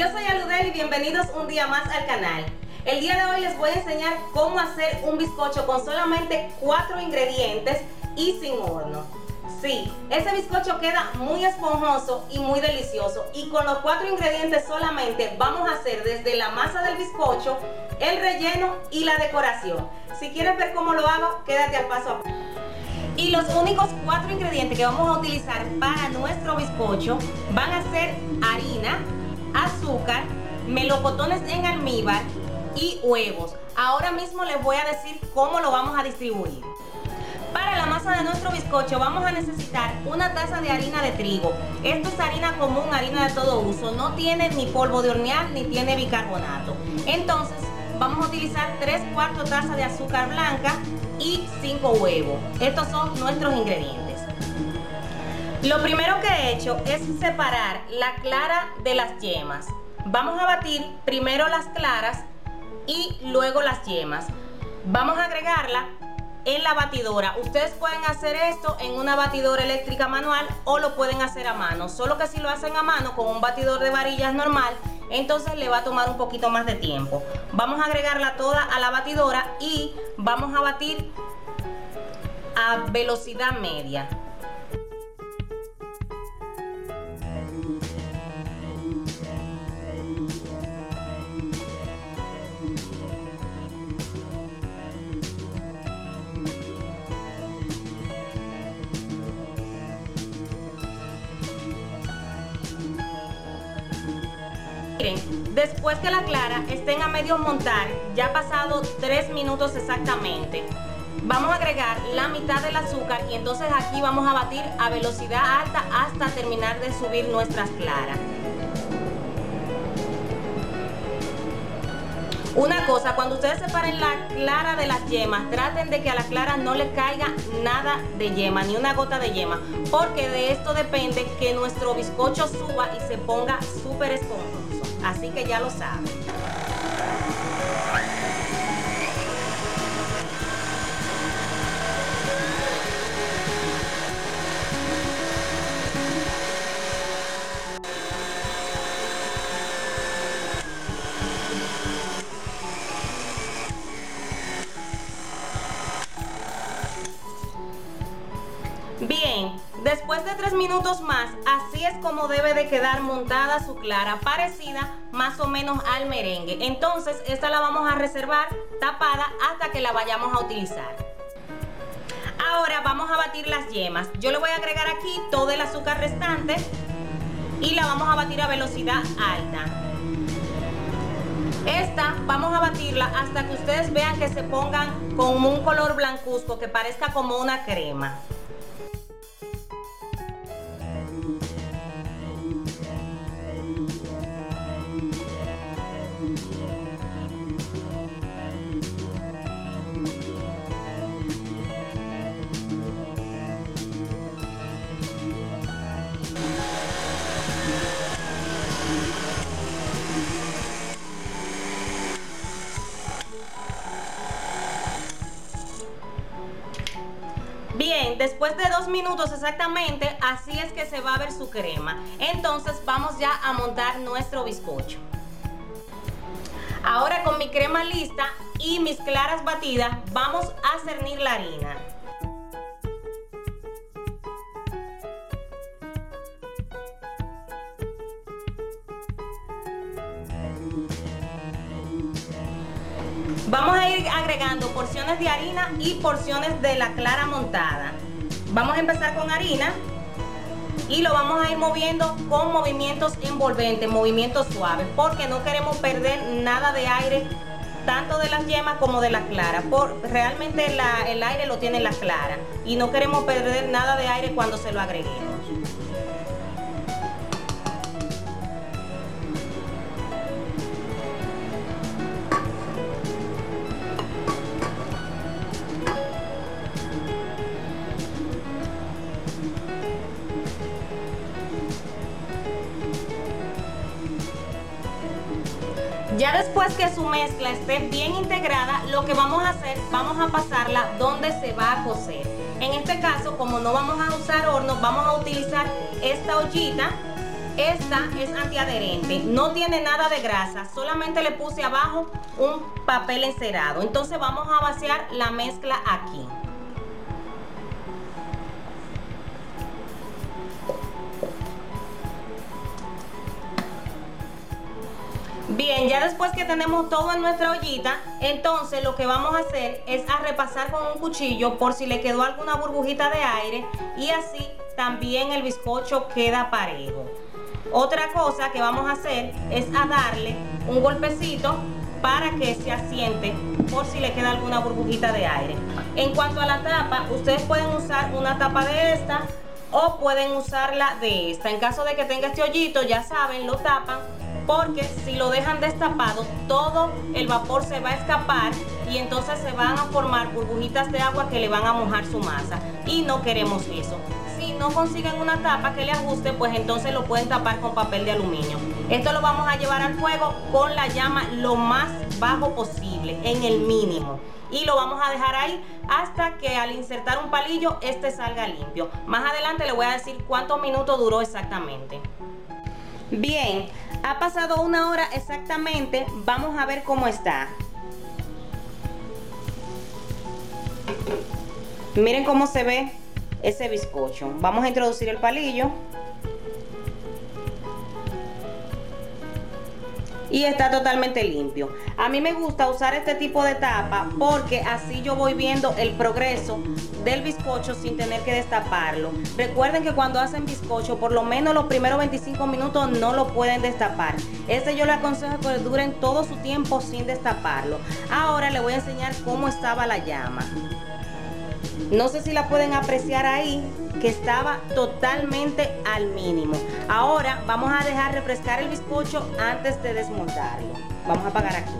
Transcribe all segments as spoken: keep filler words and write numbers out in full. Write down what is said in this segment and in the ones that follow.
Yo soy Aludel y bienvenidos un día más al canal. El día de hoy les voy a enseñar cómo hacer un bizcocho con solamente cuatro ingredientes y sin horno. Sí, ese bizcocho queda muy esponjoso y muy delicioso, y con los cuatro ingredientes solamente vamos a hacer desde la masa del bizcocho, el relleno y la decoración. Si quieres ver cómo lo hago, quédate al paso a paso. Y los únicos cuatro ingredientes que vamos a utilizar para nuestro bizcocho van a ser harina, azúcar, melocotones en almíbar y huevos. Ahora mismo les voy a decir cómo lo vamos a distribuir. Para la masa de nuestro bizcocho vamos a necesitar una taza de harina de trigo. Esto es harina común, harina de todo uso, no tiene ni polvo de hornear ni tiene bicarbonato. Entonces vamos a utilizar tres cuartos tazas de azúcar blanca y cinco huevos. Estos son nuestros ingredientes. Lo primero que he hecho es separar la clara de las yemas. Vamos a batir primero las claras y luego las yemas. Vamos a agregarla en la batidora. Ustedes pueden hacer esto en una batidora eléctrica manual o lo pueden hacer a mano. Solo que si lo hacen a mano con un batidor de varillas normal, entonces le va a tomar un poquito más de tiempo. Vamos a agregarla toda a la batidora y vamos a batir a velocidad media. Después que la clara estén a medio montar, ya ha pasado tres minutos exactamente, vamos a agregar la mitad del azúcar y entonces aquí vamos a batir a velocidad alta hasta terminar de subir nuestras claras. Una cosa, cuando ustedes separen la clara de las yemas, traten de que a la clara no le caiga nada de yema, ni una gota de yema, porque de esto depende que nuestro bizcocho suba y se ponga súper esponjoso. Así que ya lo saben. Bien, después de tres minutos más, así es como debe de quedar montada su clara, parecida más o menos al merengue. Entonces esta la vamos a reservar tapada hasta que la vayamos a utilizar. Ahora vamos a batir las yemas. Yo le voy a agregar aquí todo el azúcar restante y la vamos a batir a velocidad alta. Esta vamos a batirla hasta que ustedes vean que se pongan con un color blancuzco, que parezca como una crema. Bien, después de dos minutos exactamente, así es que se va a ver su crema. Entonces vamos ya a montar nuestro bizcocho. Ahora, con mi crema lista y mis claras batidas, vamos a cernir la harina. Vamos a ir agregando porciones de harina y porciones de la clara montada. Vamos a empezar con harina y lo vamos a ir moviendo con movimientos envolventes, movimientos suaves, porque no queremos perder nada de aire, tanto de las yemas como de la clara. Por, realmente la, el aire lo tiene la clara y no queremos perder nada de aire cuando se lo agreguemos. Ya después que su mezcla esté bien integrada, lo que vamos a hacer, vamos a pasarla donde se va a cocer. En este caso, como no vamos a usar horno, vamos a utilizar esta ollita esta es antiadherente, no tiene nada de grasa, solamente le puse abajo un papel encerado. Entonces vamos a vaciar la mezcla aquí. Bien, ya después que tenemos todo en nuestra ollita, entonces lo que vamos a hacer es a repasar con un cuchillo por si le quedó alguna burbujita de aire, y así también el bizcocho queda parejo. Otra cosa que vamos a hacer es a darle un golpecito para que se asiente por si le queda alguna burbujita de aire. En cuanto a la tapa, ustedes pueden usar una tapa de esta o pueden usarla de esta. En caso de que tenga este hoyito, ya saben, lo tapan, porque si lo dejan destapado, todo el vapor se va a escapar y entonces se van a formar burbujitas de agua que le van a mojar su masa, y no queremos eso. Si no consiguen una tapa que le ajuste, pues entonces lo pueden tapar con papel de aluminio. Esto lo vamos a llevar al fuego con la llama lo más bajo posible, en el mínimo, y lo vamos a dejar ahí hasta que al insertar un palillo este salga limpio. Más adelante le voy a decir cuántos minutos duró exactamente. Bien, ha pasado una hora exactamente, vamos a ver cómo está. Miren cómo se ve ese bizcocho. Vamos a introducir el palillo. Y está totalmente limpio. A mí me gusta usar este tipo de tapa porque así yo voy viendo el progreso del bizcocho sin tener que destaparlo. Recuerden que cuando hacen bizcocho, por lo menos los primeros veinticinco minutos no lo pueden destapar. Este yo le aconsejo que duren todo su tiempo sin destaparlo. Ahora le voy a enseñar cómo estaba la llama. No sé si la pueden apreciar ahí, que estaba totalmente al mínimo. Ahora vamos a dejar refrescar el bizcocho antes de desmontarlo. Vamos a apagar aquí.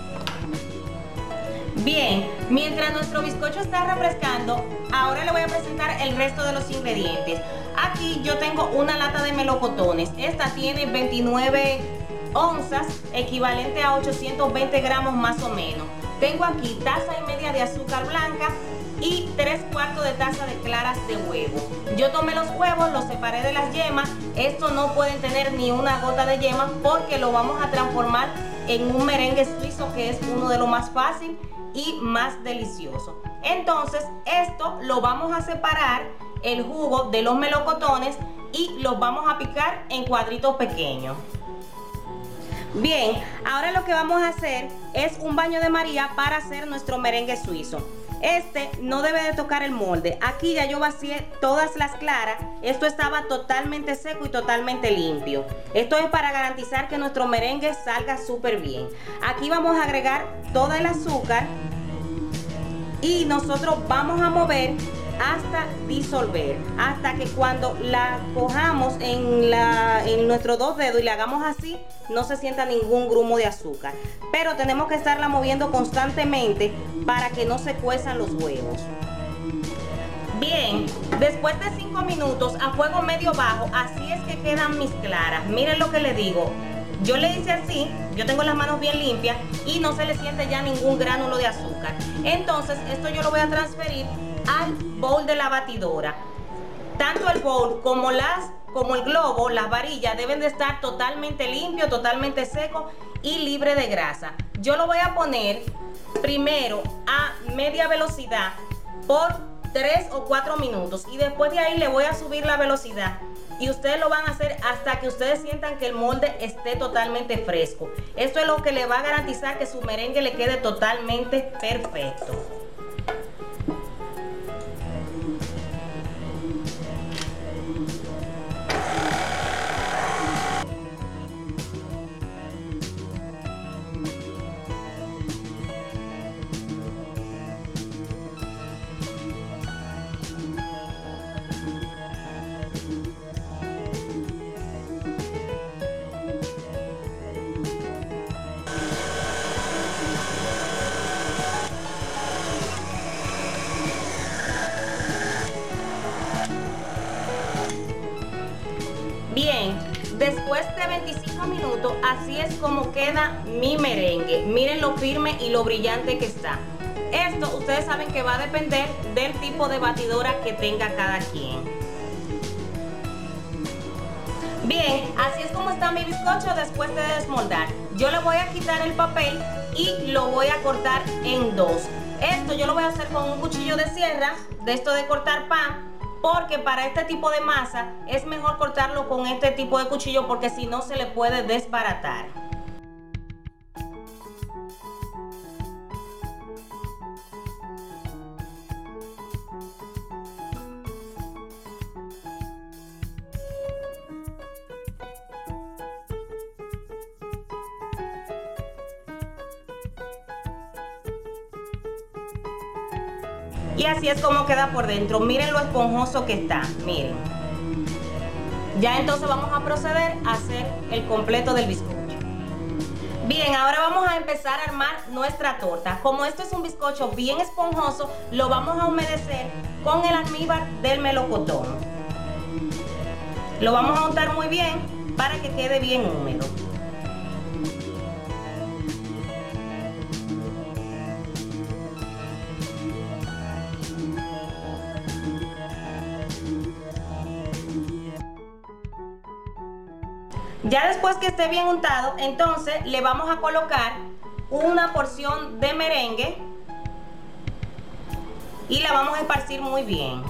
Bien, mientras nuestro bizcocho está refrescando, ahora le voy a presentar el resto de los ingredientes. Aquí yo tengo una lata de melocotones. Esta tiene veintinueve onzas, equivalente a ochocientos veinte gramos más o menos. Tengo aquí taza y media de azúcar blanca y tres cuartos de taza de claras de huevo. Yo tomé los huevos, los separé de las yemas. Estos no pueden tener ni una gota de yemas porque lo vamos a transformar en un merengue suizo, que es uno de los más fácil y más delicioso. Entonces esto lo vamos a separar, el jugo de los melocotones, y los vamos a picar en cuadritos pequeños. Bien, ahora lo que vamos a hacer es un baño de María para hacer nuestro merengue suizo. Este no debe de tocar el molde. Aquí ya yo vacié todas las claras. Esto estaba totalmente seco y totalmente limpio. Esto es para garantizar que nuestro merengue salga súper bien. Aquí vamos a agregar todo el azúcar y nosotros vamos a mover hasta disolver, hasta que cuando la cojamos en, la, en nuestros dos dedos y le hagamos así, no se sienta ningún grumo de azúcar. Pero tenemos que estarla moviendo constantemente para que no se cuezan los huevos. Bien, después de cinco minutos a fuego medio bajo, así es que quedan mis claras. Miren lo que les digo. Yo le hice así, yo tengo las manos bien limpias y no se le siente ya ningún gránulo de azúcar. Entonces esto yo lo voy a transferir al bowl de la batidora. Tanto el bowl como las como el globo, las varillas, deben de estar totalmente limpio, totalmente seco y libre de grasa. Yo lo voy a poner primero a media velocidad por tres o cuatro minutos y después de ahí le voy a subir la velocidad, y ustedes lo van a hacer hasta que ustedes sientan que el molde esté totalmente fresco. Esto es lo que le va a garantizar que su merengue le quede totalmente perfecto. Bien, después de veinticinco minutos, así es como queda mi merengue. Miren lo firme y lo brillante que está. Esto ustedes saben que va a depender del tipo de batidora que tenga cada quien. Bien, así es como está mi bizcocho después de desmoldar. Yo le voy a quitar el papel y lo voy a cortar en dos. Esto yo lo voy a hacer con un cuchillo de sierra, de esto de cortar pan, porque para este tipo de masa es mejor cortarlo con este tipo de cuchillo porque si no se le puede desbaratar. Y así es como queda por dentro. Miren lo esponjoso que está, miren. Ya entonces vamos a proceder a hacer el completo del bizcocho. Bien, ahora vamos a empezar a armar nuestra torta. Como esto es un bizcocho bien esponjoso, lo vamos a humedecer con el almíbar del melocotón. Lo vamos a untar muy bien para que quede bien húmedo. Ya después que esté bien untado, entonces le vamos a colocar una porción de merengue y la vamos a esparcir muy bien.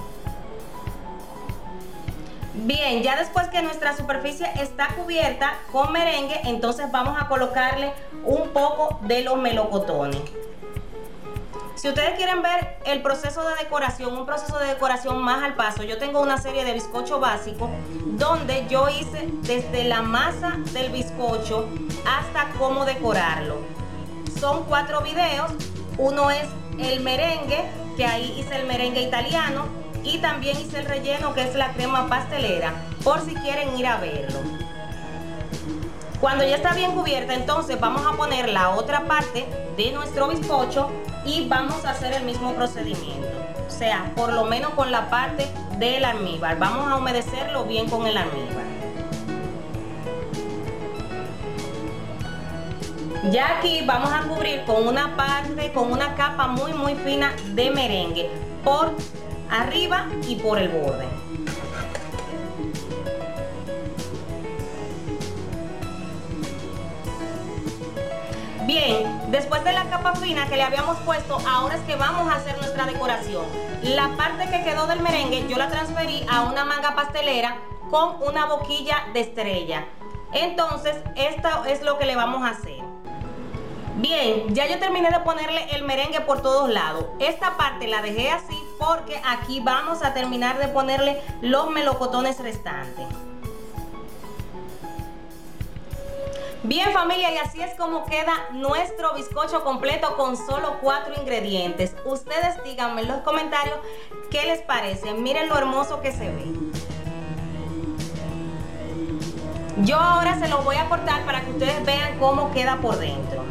Bien, ya después que nuestra superficie está cubierta con merengue, entonces vamos a colocarle un poco de los melocotones. Si ustedes quieren ver el proceso de decoración, un proceso de decoración más al paso, yo tengo una serie de bizcocho básico donde yo hice desde la masa del bizcocho hasta cómo decorarlo. Son cuatro videos, uno es el merengue, que ahí hice el merengue italiano, y también hice el relleno, que es la crema pastelera, por si quieren ir a verlo. Cuando ya está bien cubierta, entonces vamos a poner la otra parte de nuestro bizcocho y vamos a hacer el mismo procedimiento. O sea, por lo menos con la parte del almíbar. Vamos a humedecerlo bien con el almíbar. Ya aquí vamos a cubrir con una parte, con una capa muy muy fina de merengue por arriba y por el borde. Bien, después de la capa fina que le habíamos puesto, ahora es que vamos a hacer nuestra decoración. La parte que quedó del merengue yo la transferí a una manga pastelera con una boquilla de estrella. Entonces, esto es lo que le vamos a hacer. Bien, ya yo terminé de ponerle el merengue por todos lados. Esta parte la dejé así porque aquí vamos a terminar de ponerle los melocotones restantes. Bien, familia, y así es como queda nuestro bizcocho completo con solo cuatro ingredientes. Ustedes díganme en los comentarios qué les parece. Miren lo hermoso que se ve. Yo ahora se los voy a cortar para que ustedes vean cómo queda por dentro.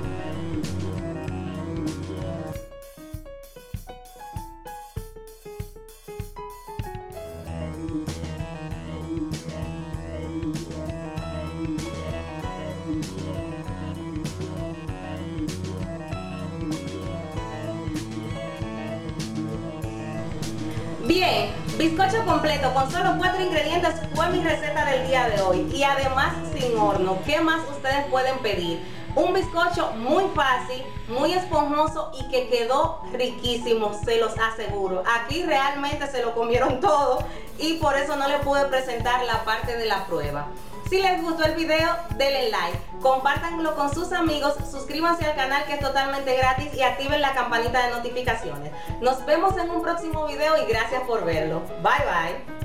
Bien, bizcocho completo con solo cuatro ingredientes fue mi receta del día de hoy y además sin horno. ¿Qué más ustedes pueden pedir? Un bizcocho muy fácil, muy esponjoso y que quedó riquísimo, se los aseguro. Aquí realmente se lo comieron todo y por eso no les pude presentar la parte de la prueba. Si les gustó el video, denle like, compártanlo con sus amigos, suscríbanse al canal que es totalmente gratis y activen la campanita de notificaciones. Nos vemos en un próximo video y gracias por verlo. Bye bye.